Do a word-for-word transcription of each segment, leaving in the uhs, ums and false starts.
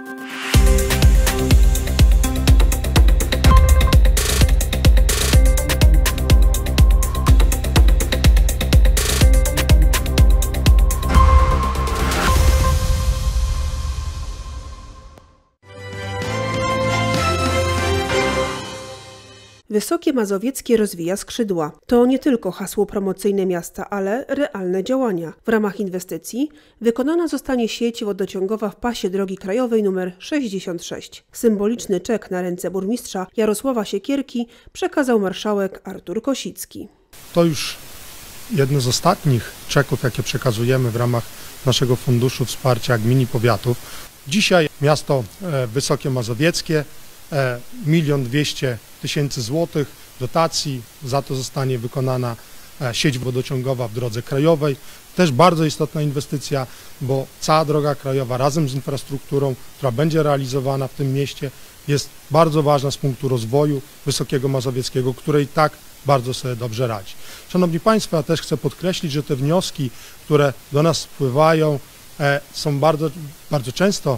Wysokie Mazowieckie rozwija skrzydła. To nie tylko hasło promocyjne miasta, ale realne działania. W ramach inwestycji wykonana zostanie sieć wodociągowa w pasie drogi krajowej nr sześćdziesiąt sześć. Symboliczny czek na ręce burmistrza Jarosława Siekierki przekazał marszałek Artur Kosicki. To już jedno z ostatnich czeków, jakie przekazujemy w ramach naszego Funduszu Wsparcia Gmin i Powiatów. Dzisiaj miasto Wysokie Mazowieckie milion dwieście tysięcy złotych dotacji, za to zostanie wykonana sieć wodociągowa w drodze krajowej. Też bardzo istotna inwestycja, bo cała droga krajowa razem z infrastrukturą, która będzie realizowana w tym mieście, jest bardzo ważna z punktu rozwoju Wysokiego Mazowieckiego, której tak bardzo sobie dobrze radzi. Szanowni Państwo, ja też chcę podkreślić, że te wnioski, które do nas wpływają, są bardzo, bardzo często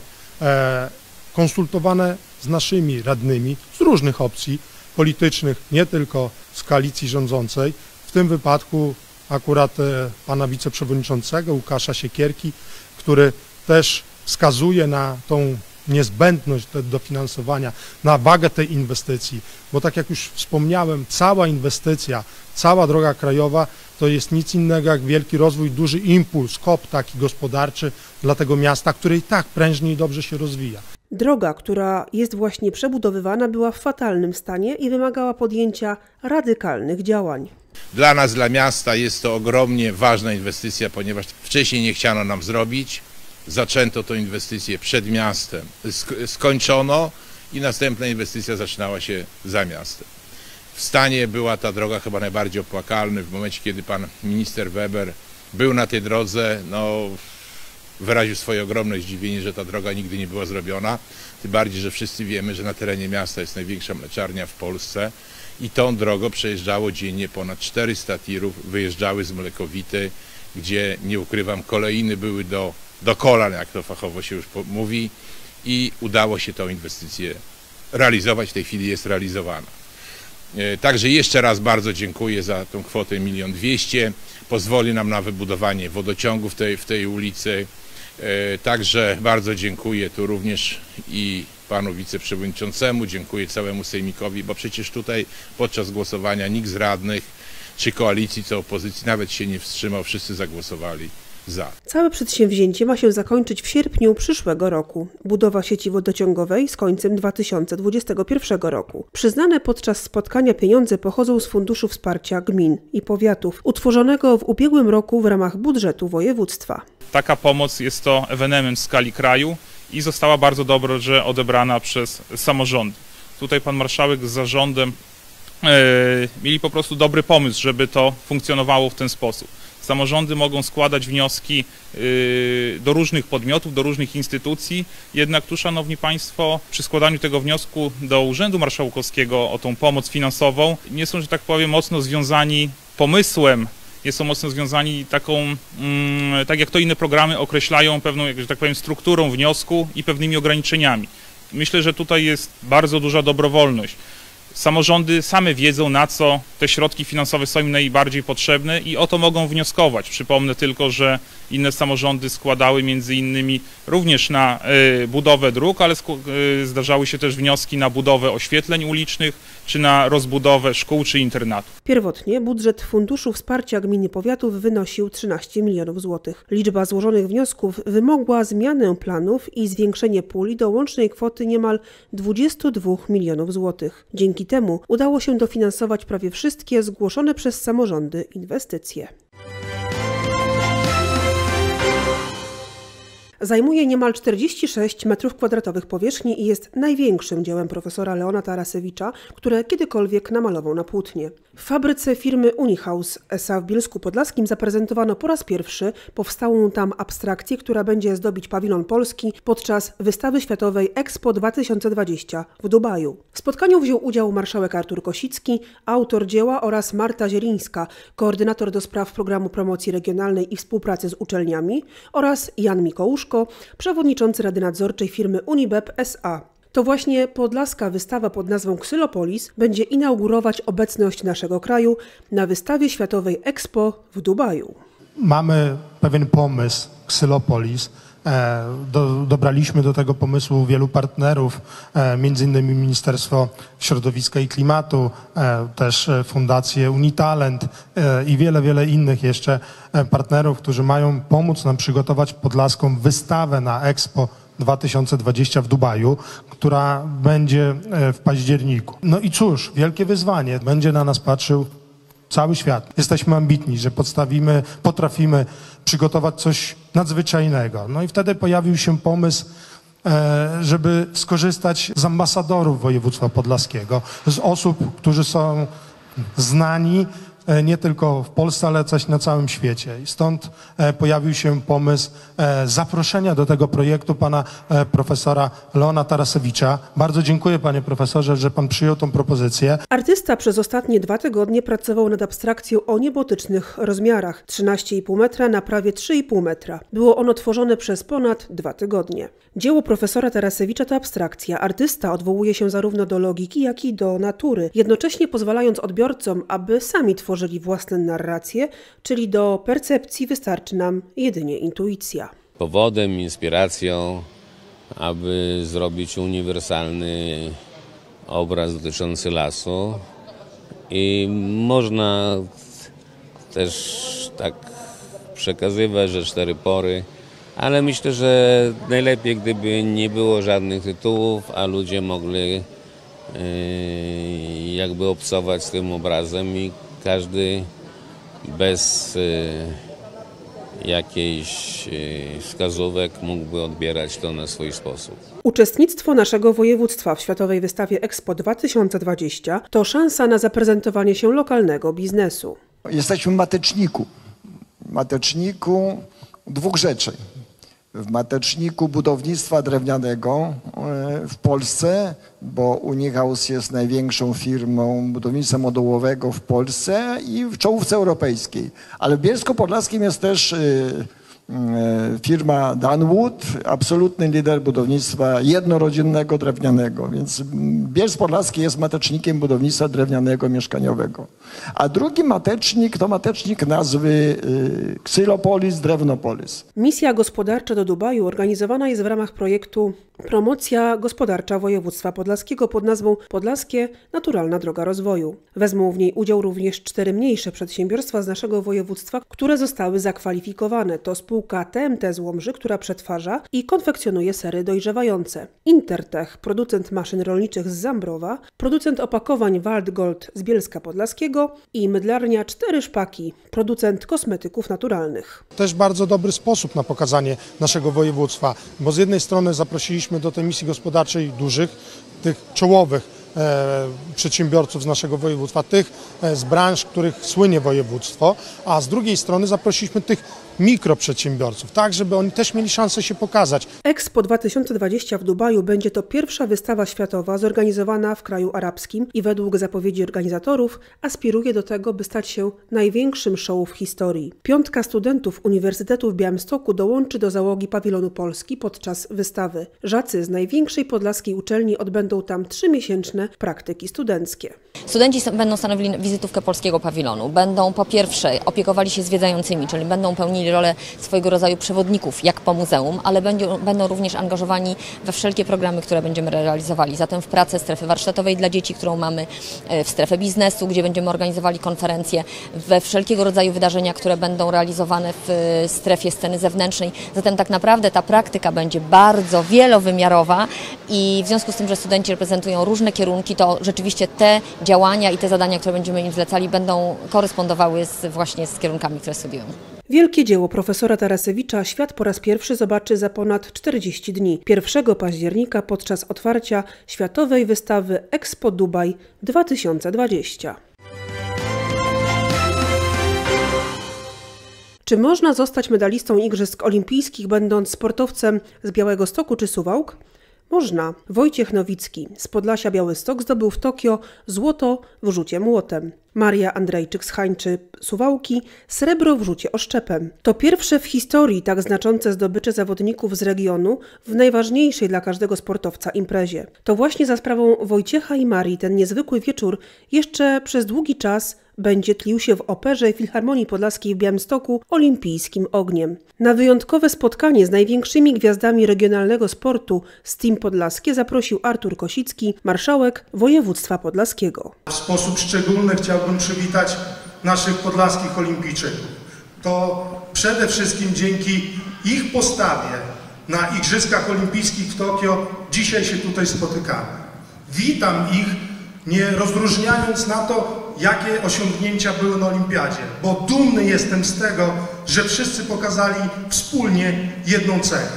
konsultowane z naszymi radnymi z różnych opcji politycznych, nie tylko z koalicji rządzącej. W tym wypadku akurat pana wiceprzewodniczącego Łukasza Siekierki, który też wskazuje na tą niezbędność dofinansowania, na wagę tej inwestycji, bo tak jak już wspomniałem, cała inwestycja, cała droga krajowa to jest nic innego jak wielki rozwój, duży impuls, kop taki gospodarczy dla tego miasta, które i tak prężnie i dobrze się rozwija. Droga, która jest właśnie przebudowywana, była w fatalnym stanie i wymagała podjęcia radykalnych działań. Dla nas, dla miasta jest to ogromnie ważna inwestycja, ponieważ wcześniej nie chciano nam zrobić. Zaczęto tę inwestycję przed miastem, skończono i następna inwestycja zaczynała się za miastem. W stanie była ta droga chyba najbardziej opłakalny. W momencie, kiedy pan minister Weber był na tej drodze, no, wyraził swoje ogromne zdziwienie, że ta droga nigdy nie była zrobiona. Tym bardziej, że wszyscy wiemy, że na terenie miasta jest największa mleczarnia w Polsce i tą drogą przejeżdżało dziennie ponad czterysta tirów, wyjeżdżały z Mlekowity, gdzie, nie ukrywam, kolejny były do, do kolan, jak to fachowo się już mówi, i udało się tę inwestycję realizować. W tej chwili jest realizowana. Także jeszcze raz bardzo dziękuję za tą kwotę milion dwieście. Pozwoli nam na wybudowanie wodociągu w tej, w tej ulicy. Także bardzo dziękuję tu również i panu wiceprzewodniczącemu, dziękuję całemu sejmikowi, bo przecież tutaj podczas głosowania nikt z radnych, czy koalicji, czy opozycji nawet się nie wstrzymał, wszyscy zagłosowali za. Całe przedsięwzięcie ma się zakończyć w sierpniu przyszłego roku. Budowa sieci wodociągowej z końcem dwa tysiące dwudziestego pierwszego roku. Przyznane podczas spotkania pieniądze pochodzą z Funduszu Wsparcia Gmin i Powiatów, utworzonego w ubiegłym roku w ramach budżetu województwa. Taka pomoc jest to ewenement w skali kraju i została bardzo dobrze odebrana przez samorządy. Tutaj pan marszałek z zarządem yy, mieli po prostu dobry pomysł, żeby to funkcjonowało w ten sposób. Samorządy mogą składać wnioski do różnych podmiotów, do różnych instytucji, jednak tu, szanowni państwo, przy składaniu tego wniosku do Urzędu Marszałkowskiego o tą pomoc finansową nie są, że tak powiem, mocno związani pomysłem, nie są mocno związani taką, tak jak to inne programy określają, pewną, że tak powiem, strukturą wniosku i pewnymi ograniczeniami. Myślę, że tutaj jest bardzo duża dobrowolność. Samorządy same wiedzą, na co te środki finansowe są im najbardziej potrzebne i o to mogą wnioskować. Przypomnę tylko, że inne samorządy składały między innymi również na y, budowę dróg, ale y, zdarzały się też wnioski na budowę oświetleń ulicznych, czy na rozbudowę szkół czy internatów. Pierwotnie budżet Funduszu Wsparcia Gmin i Powiatów wynosił trzynaście milionów złotych. Liczba złożonych wniosków wymogła zmianę planów i zwiększenie puli do łącznej kwoty niemal dwudziestu dwóch milionów złotych. Dzięki temu udało się dofinansować prawie wszystkie zgłoszone przez samorządy inwestycje. Zajmuje niemal czterdzieści sześć metrów kwadratowych powierzchni i jest największym dziełem profesora Leona Tarasewicza, które kiedykolwiek namalował na płótnie. W fabryce firmy Unihouse S A w Bielsku Podlaskim zaprezentowano po raz pierwszy powstałą tam abstrakcję, która będzie zdobić pawilon polski podczas wystawy światowej Expo dwa tysiące dwadzieścia w Dubaju. W spotkaniu wziął udział marszałek Artur Kosicki, autor dzieła, oraz Marta Zielińska, koordynator do spraw programu promocji regionalnej i współpracy z uczelniami, oraz Jan Mikołuszko, Peszko, przewodniczący Rady Nadzorczej firmy Unibep S A. To właśnie podlaska wystawa pod nazwą Xylopolis będzie inaugurować obecność naszego kraju na wystawie światowej Expo w Dubaju. Mamy pewien pomysł Xylopolis. Do, dobraliśmy do tego pomysłu wielu partnerów, między innymi Ministerstwo Środowiska i Klimatu, też Fundację Unitalent i wiele, wiele innych jeszcze partnerów, którzy mają pomóc nam przygotować podlaską wystawę na Expo dwa tysiące dwadzieścia w Dubaju, która będzie w październiku. No i cóż, wielkie wyzwanie. Będzie na nas patrzył cały świat. Jesteśmy ambitni, że podstawimy, potrafimy przygotować coś nadzwyczajnego. No i wtedy pojawił się pomysł, żeby skorzystać z ambasadorów województwa podlaskiego, z osób, którzy są znani nie tylko w Polsce, ale też na całym świecie. I stąd pojawił się pomysł zaproszenia do tego projektu pana profesora Leona Tarasewicza. Bardzo dziękuję, panie profesorze, że pan przyjął tą propozycję. Artysta przez ostatnie dwa tygodnie pracował nad abstrakcją o niebotycznych rozmiarach trzynaście i pół metra na prawie trzy i pół metra. Było ono tworzone przez ponad dwa tygodnie. Dzieło profesora Tarasewicza to abstrakcja. Artysta odwołuje się zarówno do logiki, jak i do natury, jednocześnie pozwalając odbiorcom, aby sami tworzyli własne narracje, czyli do percepcji wystarczy nam jedynie intuicja. Powodem, inspiracją, aby zrobić uniwersalny obraz dotyczący lasu i można też tak przekazywać, że cztery pory, ale myślę, że najlepiej, gdyby nie było żadnych tytułów, a ludzie mogli yy, jakby obcować z tym obrazem i każdy bez y, jakichś y, wskazówek mógłby odbierać to na swój sposób. Uczestnictwo naszego województwa w Światowej Wystawie Expo dwa tysiące dwadzieścia to szansa na zaprezentowanie się lokalnego biznesu. Jesteśmy w mateczniku. Mateczniku dwóch rzeczy. W mateczniku budownictwa drewnianego w Polsce, bo Unihaus jest największą firmą budownictwa modułowego w Polsce i w czołówce europejskiej. Ale w Bielsko-Podlaskim jest też firma Dunwood, absolutny lider budownictwa jednorodzinnego drewnianego, więc Bielsk Podlaski jest matecznikiem budownictwa drewnianego mieszkaniowego. A drugi matecznik to matecznik nazwy Xylopolis, Drewnopolis. Misja gospodarcza do Dubaju organizowana jest w ramach projektu Promocja Gospodarcza Województwa Podlaskiego pod nazwą Podlaskie Naturalna Droga Rozwoju. Wezmą w niej udział również cztery mniejsze przedsiębiorstwa z naszego województwa, które zostały zakwalifikowane. To spółka T M T z Łomży, która przetwarza i konfekcjonuje sery dojrzewające. Intertech, producent maszyn rolniczych z Zambrowa, producent opakowań Waldgold z Bielska Podlaskiego i Mydlarnia Cztery Szpaki, producent kosmetyków naturalnych. Też bardzo dobry sposób na pokazanie naszego województwa, bo z jednej strony zaprosiliśmy do tej misji gospodarczej dużych, tych czołowych e, przedsiębiorców z naszego województwa, tych e, z branż, których słynie województwo, a z drugiej strony zaprosiliśmy tych mikroprzedsiębiorców, tak żeby oni też mieli szansę się pokazać. Expo dwa tysiące dwadzieścia w Dubaju będzie to pierwsza wystawa światowa zorganizowana w kraju arabskim i według zapowiedzi organizatorów aspiruje do tego, by stać się największym show w historii. Piątka studentów Uniwersytetu w Białymstoku dołączy do załogi pawilonu Polski podczas wystawy. Żacy z największej podlaskiej uczelni odbędą tam trzymiesięczne praktyki studenckie. Studenci będą stanowili wizytówkę polskiego pawilonu. Będą po pierwsze opiekowali się zwiedzającymi, czyli będą pełnili rolę swojego rodzaju przewodników, jak po muzeum, ale będą, będą również angażowani we wszelkie programy, które będziemy realizowali. Zatem w pracę strefy warsztatowej dla dzieci, którą mamy, w strefę biznesu, gdzie będziemy organizowali konferencje, we wszelkiego rodzaju wydarzenia, które będą realizowane w strefie sceny zewnętrznej. Zatem tak naprawdę ta praktyka będzie bardzo wielowymiarowa i w związku z tym, że studenci reprezentują różne kierunki, to rzeczywiście te działania i te zadania, które będziemy im zlecali, będą korespondowały z, właśnie z kierunkami, które studiują. Wielkie dzieło profesora Tarasewicza świat po raz pierwszy zobaczy za ponad czterdzieści dni, pierwszego października podczas otwarcia Światowej Wystawy Expo Dubaj dwa tysiące dwadzieścia. Czy można zostać medalistą Igrzysk Olimpijskich, będąc sportowcem z Białegostoku czy Suwałk? Można. Wojciech Nowicki z Podlasia Białystok zdobył w Tokio złoto w rzucie młotem. Maria Andrejczyk z Hańczy Suwałki srebro w rzucie oszczepem. To pierwsze w historii tak znaczące zdobycze zawodników z regionu w najważniejszej dla każdego sportowca imprezie. To właśnie za sprawą Wojciecha i Marii ten niezwykły wieczór jeszcze przez długi czas będzie tlił się w Operze Filharmonii Podlaskiej w Białymstoku olimpijskim ogniem. Na wyjątkowe spotkanie z największymi gwiazdami regionalnego sportu z Team Podlaskie zaprosił Artur Kosicki, marszałek województwa podlaskiego. W sposób szczególny chciałbym przywitać naszych podlaskich olimpijczyków. To przede wszystkim dzięki ich postawie na Igrzyskach Olimpijskich w Tokio dzisiaj się tutaj spotykamy. Witam ich, nie rozróżniając na to, jakie osiągnięcia były na olimpiadzie, bo dumny jestem z tego, że wszyscy pokazali wspólnie jedną cechę.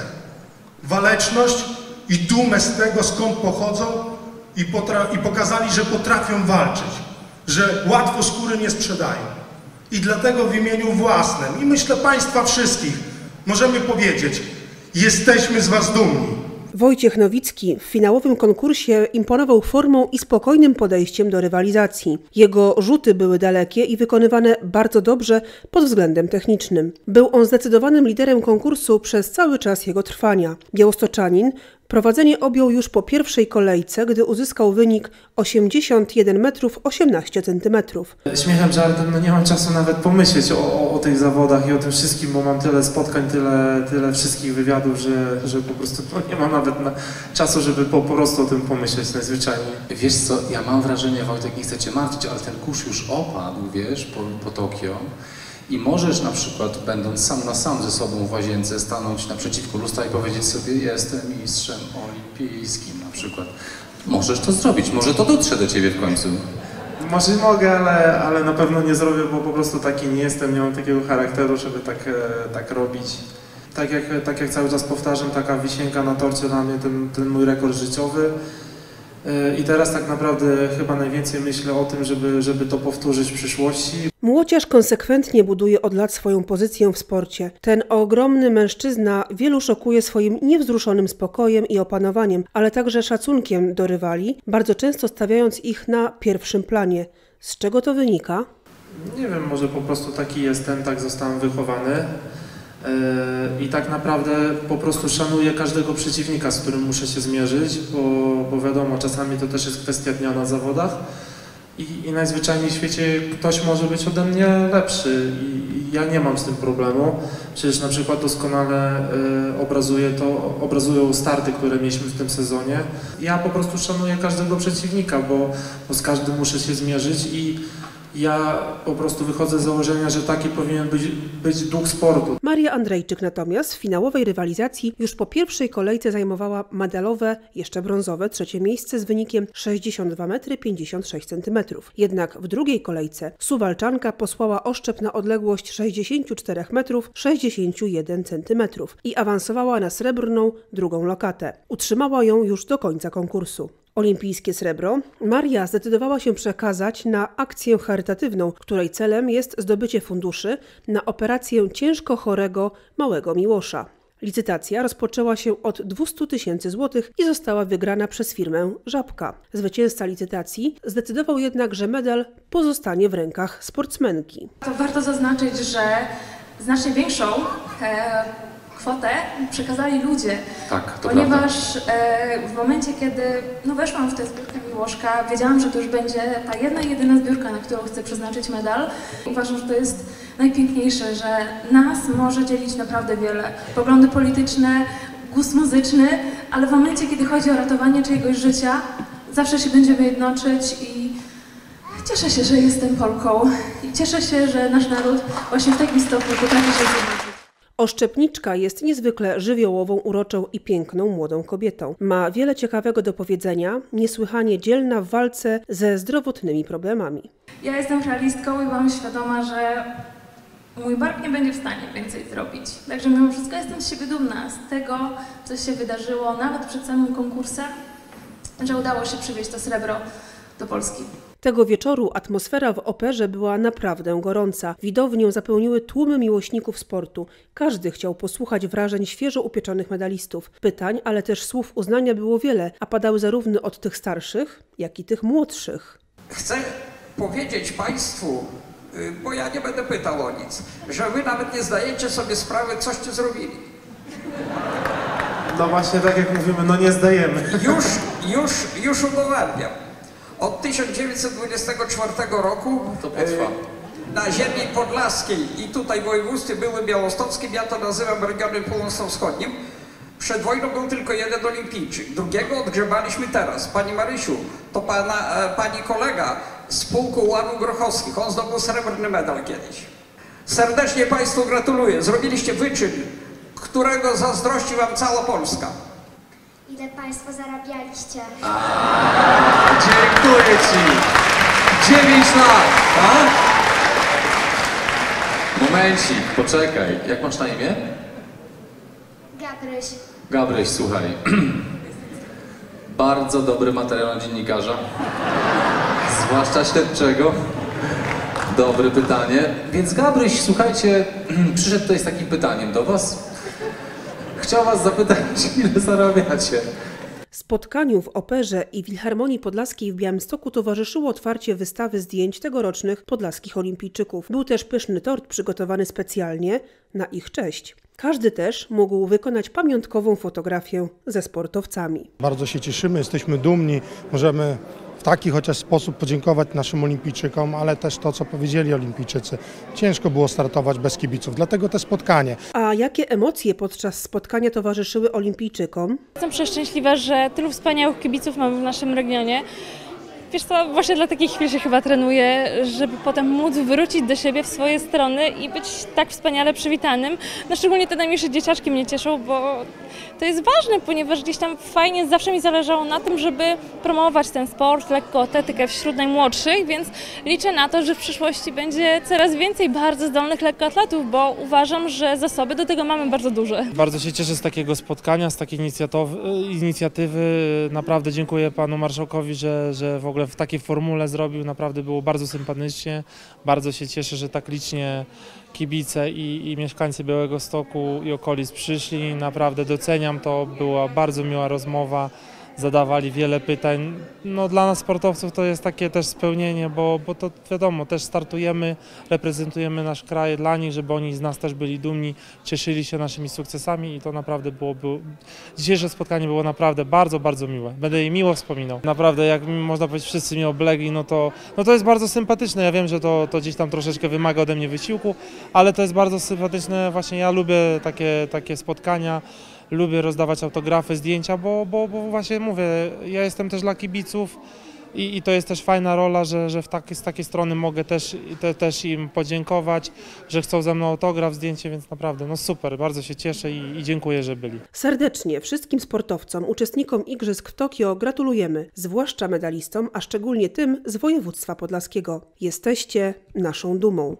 Waleczność i dumę z tego, skąd pochodzą i, i pokazali, że potrafią walczyć, że łatwo skóry nie sprzedają. I dlatego w imieniu własnym i myślę Państwa wszystkich możemy powiedzieć, jesteśmy z Was dumni. Wojciech Nowicki w finałowym konkursie imponował formą i spokojnym podejściem do rywalizacji. Jego rzuty były dalekie i wykonywane bardzo dobrze pod względem technicznym. Był on zdecydowanym liderem konkursu przez cały czas jego trwania. Białostoczanin prowadzenie objął już po pierwszej kolejce, gdy uzyskał wynik osiemdziesiąt jeden metrów osiemnaście centymetrów. Śmiechem, żartem, no nie mam czasu nawet pomyśleć o, o, o tych zawodach i o tym wszystkim, bo mam tyle spotkań, tyle, tyle wszystkich wywiadów, że, że po prostu no nie mam nawet na, czasu, żeby po, po prostu o tym pomyśleć najzwyczajniej. Wiesz co, ja mam wrażenie, Wojtek, nie chcę Cię martwić, ale ten kurz już opadł, wiesz, po, po Tokio. I możesz na przykład, będąc sam na sam ze sobą w łazience, stanąć naprzeciwko lustra i powiedzieć sobie, jestem mistrzem olimpijskim na przykład. Możesz to zrobić, może to dotrze do Ciebie w końcu. Może mogę, ale, ale na pewno nie zrobię, bo po prostu taki nie jestem, nie mam takiego charakteru, żeby tak, tak robić. Tak jak, tak jak cały czas powtarzam, taka wisienka na torcie dla mnie, ten, ten mój rekord życiowy. I teraz tak naprawdę chyba najwięcej myślę o tym, żeby, żeby to powtórzyć w przyszłości. Młociarz konsekwentnie buduje od lat swoją pozycję w sporcie. Ten ogromny mężczyzna wielu szokuje swoim niewzruszonym spokojem i opanowaniem, ale także szacunkiem do rywali, bardzo często stawiając ich na pierwszym planie. Z czego to wynika? Nie wiem, może po prostu taki jestem, tak zostałem wychowany. I tak naprawdę po prostu szanuję każdego przeciwnika, z którym muszę się zmierzyć, bo, bo wiadomo, czasami to też jest kwestia dnia na zawodach i, i najzwyczajniej w świecie ktoś może być ode mnie lepszy i, i ja nie mam z tym problemu. Przecież na przykład doskonale y, obrazuje to, obrazują starty, które mieliśmy w tym sezonie. Ja po prostu szanuję każdego przeciwnika, bo, bo z każdym muszę się zmierzyć i ja po prostu wychodzę z założenia, że taki powinien być, być duch sportu. Maria Andrejczyk natomiast w finałowej rywalizacji już po pierwszej kolejce zajmowała medalowe, jeszcze brązowe, trzecie miejsce z wynikiem sześćdziesiąt dwa metry pięćdziesiąt sześć centymetrów. Jednak w drugiej kolejce Suwalczanka posłała oszczep na odległość sześćdziesiąt cztery metrów sześćdziesiąt jeden centymetrów i awansowała na srebrną drugą lokatę. Utrzymała ją już do końca konkursu. Olimpijskie srebro Maria zdecydowała się przekazać na akcję charytatywną, której celem jest zdobycie funduszy na operację ciężko chorego małego Miłosza. Licytacja rozpoczęła się od dwieście tysięcy złotych i została wygrana przez firmę Żabka. Zwycięzca licytacji zdecydował jednak, że medal pozostanie w rękach sportsmenki. To warto zaznaczyć, że znacznie większą e, kwotę przekazali ludzie, tak, to ponieważ e, w momencie, kiedy no, weszłam w tę zbiórkę Miłoszka, wiedziałam, że to już będzie ta jedna i jedyna zbiórka, na którą chcę przeznaczyć medal. Uważam, że to jest najpiękniejsze, że nas może dzielić naprawdę wiele. Poglądy polityczne, gust muzyczny, ale w momencie, kiedy chodzi o ratowanie czyjegoś życia, zawsze się będziemy jednoczyć i cieszę się, że jestem Polką i cieszę się, że nasz naród właśnie w takim stopniu potrafi się zjednoczyć. Oszczepniczka jest niezwykle żywiołową, uroczą i piękną młodą kobietą. Ma wiele ciekawego do powiedzenia, niesłychanie dzielna w walce ze zdrowotnymi problemami. Ja jestem realistką i byłam świadoma, że mój bark nie będzie w stanie więcej zrobić. Także mimo wszystko jestem z siebie dumna, z tego, co się wydarzyło nawet przed samym konkursem, że udało się przywieźć to srebro do Polski. Tego wieczoru atmosfera w Operze była naprawdę gorąca. Widownię zapełniły tłumy miłośników sportu. Każdy chciał posłuchać wrażeń świeżo upieczonych medalistów. Pytań, ale też słów uznania było wiele, a padały zarówno od tych starszych, jak i tych młodszych. Chcę powiedzieć Państwu, bo ja nie będę pytał o nic, że Wy nawet nie zdajecie sobie sprawy, coście zrobili. No właśnie tak jak mówimy, no nie zdajemy. Już, już, już udowadniam. Od tysiąc dziewięćset dwudziestego czwartego roku to potrwa. Na ziemi podlaskiej i tutaj w województwie były białostockim, ja to nazywam regionem północno-wschodnim. Przed wojną był tylko jeden olimpijczyk, drugiego odgrzebaliśmy teraz. Pani Marysiu, to pana, pani kolega z pułku Łanów Grochowskich, on zdobył srebrny medal kiedyś. Serdecznie Państwu gratuluję, zrobiliście wyczyn, którego zazdrości Wam cała Polska. Ile Państwo zarabialiście? A, dziękuję Ci! dziewięć lat, tak? Momencik, poczekaj. Jak masz na imię? Gabryś. Gabryś, słuchaj. Bardzo dobry materiał na dziennikarza. Zwłaszcza śledczego. Dobre pytanie. Więc Gabryś, słuchajcie, przyszedł tutaj z takim pytaniem do Was. Chciał Was zapytać, ile zarabiacie. Spotkaniu w Operze i Filharmonii Podlaskiej w Białymstoku towarzyszyło otwarcie wystawy zdjęć tegorocznych podlaskich olimpijczyków. Był też pyszny tort przygotowany specjalnie na ich cześć. Każdy też mógł wykonać pamiątkową fotografię ze sportowcami. Bardzo się cieszymy, jesteśmy dumni, możemy w taki chociaż sposób podziękować naszym olimpijczykom, ale też to, co powiedzieli olimpijczycy. Ciężko było startować bez kibiców, dlatego to spotkanie. A jakie emocje podczas spotkania towarzyszyły olimpijczykom? Jestem przeszczęśliwa, że tylu wspaniałych kibiców mamy w naszym regionie. Wiesz co, właśnie dla takich chwil się chyba trenuję, żeby potem móc wrócić do siebie w swoje strony i być tak wspaniale przywitanym. No szczególnie te najmniejsze dzieciaczki mnie cieszą, bo to jest ważne, ponieważ gdzieś tam fajnie zawsze mi zależało na tym, żeby promować ten sport, lekkoatletykę wśród najmłodszych, więc liczę na to, że w przyszłości będzie coraz więcej bardzo zdolnych lekkoatletów, bo uważam, że zasoby do tego mamy bardzo duże. Bardzo się cieszę z takiego spotkania, z takiej inicjatywy. Naprawdę dziękuję panu marszałkowi, że, że w ogóle w takiej formule zrobił. Naprawdę było bardzo sympatycznie. Bardzo się cieszę, że tak licznie kibice i, i mieszkańcy Białegostoku i okolic przyszli. Naprawdę doceniam to. Była bardzo miła rozmowa. Zadawali wiele pytań. No, dla nas sportowców to jest takie też spełnienie, bo, bo to wiadomo, też startujemy, reprezentujemy nasz kraj dla nich, żeby oni z nas też byli dumni, cieszyli się naszymi sukcesami i to naprawdę było, było... Dzisiejsze spotkanie było naprawdę bardzo, bardzo miłe. Będę je miło wspominał. Naprawdę, jak można powiedzieć, wszyscy mnie oblegli, no to, no to jest bardzo sympatyczne. Ja wiem, że to, to gdzieś tam troszeczkę wymaga ode mnie wysiłku, ale to jest bardzo sympatyczne. Właśnie ja lubię takie, takie spotkania. Lubię rozdawać autografy, zdjęcia, bo, bo, bo właśnie mówię, ja jestem też dla kibiców i, i to jest też fajna rola, że, że w taki, z takiej strony mogę też, te, też im podziękować, że chcą ze mną autograf, zdjęcie, więc naprawdę no super, bardzo się cieszę i, i dziękuję, że byli. Serdecznie wszystkim sportowcom, uczestnikom Igrzysk w Tokio gratulujemy, zwłaszcza medalistom, a szczególnie tym z województwa podlaskiego. Jesteście naszą dumą.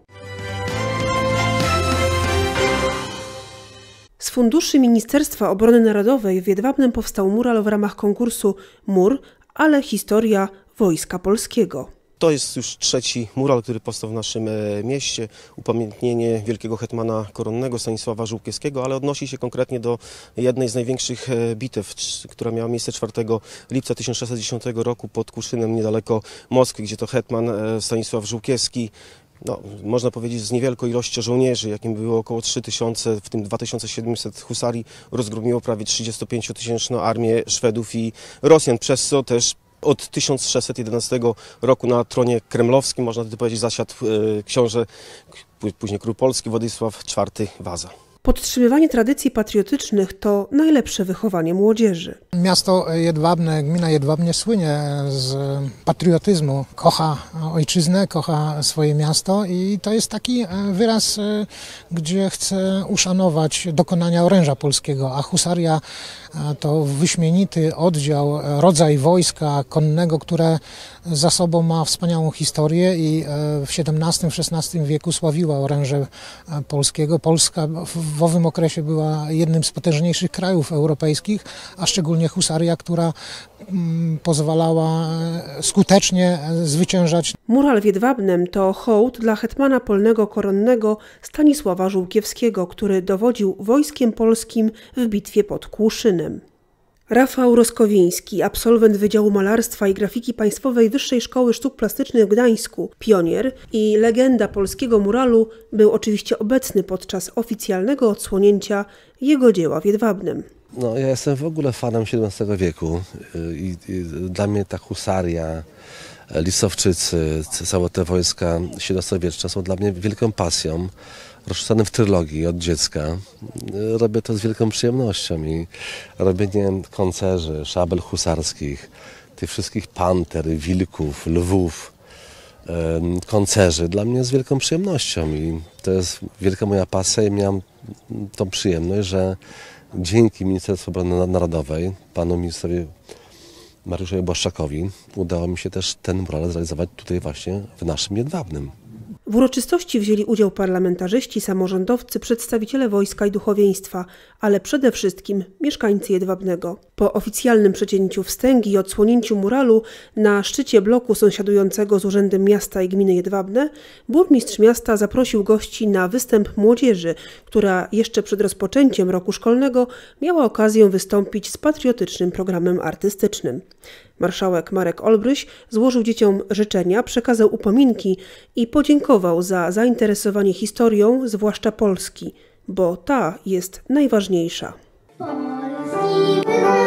Z funduszy Ministerstwa Obrony Narodowej w Jedwabnem powstał mural w ramach konkursu Mur, ale historia Wojska Polskiego. To jest już trzeci mural, który powstał w naszym mieście, upamiętnienie wielkiego hetmana koronnego Stanisława Żółkiewskiego, ale odnosi się konkretnie do jednej z największych bitew, która miała miejsce czwartego lipca tysiąc sześćset dziesiątego roku pod Kłuszynem niedaleko Moskwy, gdzie to hetman Stanisław Żółkiewski, no, można powiedzieć, z niewielką ilością żołnierzy, jakim było około trzy tysiące, w tym dwa tysiące siedemset husarii, rozgromiło prawie trzydziestopięciotysięczną armię Szwedów i Rosjan, przez co też od tysiąc sześćset jedenastego roku na tronie kremlowskim, można by powiedzieć, zasiadł książę, później król Polski Władysław czwarty Waza. Podtrzymywanie tradycji patriotycznych to najlepsze wychowanie młodzieży. Miasto Jedwabne, gmina Jedwabnie słynie z patriotyzmu. Kocha ojczyznę, kocha swoje miasto i to jest taki wyraz, gdzie chce uszanować dokonania oręża polskiego, a husaria to wyśmienity oddział, rodzaj wojska konnego, które za sobą ma wspaniałą historię i w siedemnastym szesnastym wieku sławiła oręże polskiego. Polska w owym okresie była jednym z potężniejszych krajów europejskich, a szczególnie husaria, która pozwalała skutecznie zwyciężać. Mural w Jedwabnem to hołd dla hetmana polnego koronnego Stanisława Żółkiewskiego, który dowodził wojskiem polskim w bitwie pod Kłuszynem. Rafał Roskowiński, absolwent Wydziału Malarstwa i Grafiki Państwowej Wyższej Szkoły Sztuk Plastycznych w Gdańsku, pionier i legenda polskiego muralu, był oczywiście obecny podczas oficjalnego odsłonięcia jego dzieła w Jedwabnem. No, ja jestem w ogóle fanem siedemnastego wieku i, i dla mnie ta husaria, Lisowczycy, całe te wojska siedemnastowieczne są dla mnie wielką pasją. Rozrzucany w trylogii od dziecka. Robię to z wielką przyjemnością i robienie koncerzy, szabel husarskich, tych wszystkich panter, wilków, lwów, koncerzy dla mnie z wielką przyjemnością i to jest wielka moja pasja i miałem tą przyjemność, że dzięki Ministerstwu Obrony Narodowej, panu ministrowi Mariuszowi Błaszczakowi udało mi się też ten mural zrealizować tutaj właśnie w naszym Jedwabnem. W uroczystości wzięli udział parlamentarzyści, samorządowcy, przedstawiciele wojska i duchowieństwa, ale przede wszystkim mieszkańcy Jedwabnego. Po oficjalnym przecięciu wstęgi i odsłonięciu muralu na szczycie bloku sąsiadującego z Urzędem Miasta i Gminy Jedwabne burmistrz miasta zaprosił gości na występ młodzieży, która jeszcze przed rozpoczęciem roku szkolnego miała okazję wystąpić z patriotycznym programem artystycznym. Marszałek Marek Olbryś złożył dzieciom życzenia, przekazał upominki i podziękował za zainteresowanie historią, zwłaszcza Polski, bo ta jest najważniejsza. Polski